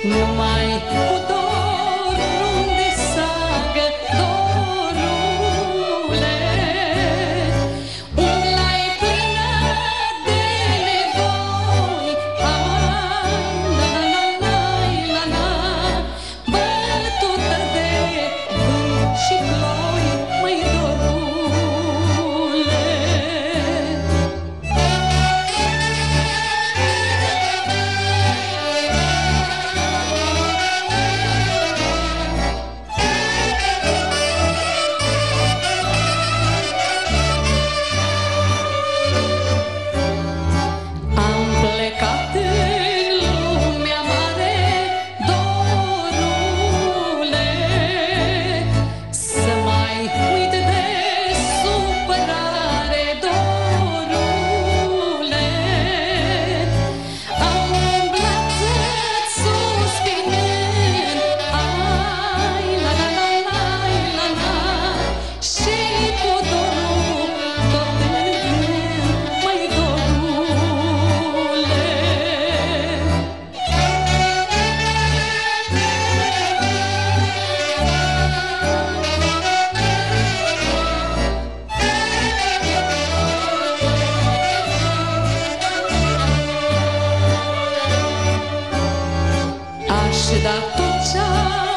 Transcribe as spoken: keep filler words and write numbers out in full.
Numai cu dorul de sagă, dorule, umblai plină de nevoi. Ai, la la la la la, bătută de vânt și ploi, măi dorule. Am plecat în lumea mare, dorule, să mai uit de supărare, dorule. Am umblat să-ți suspinând, ai, la la la la la la, și cu dorul tot în gând, măi dorule. Aș da tot ce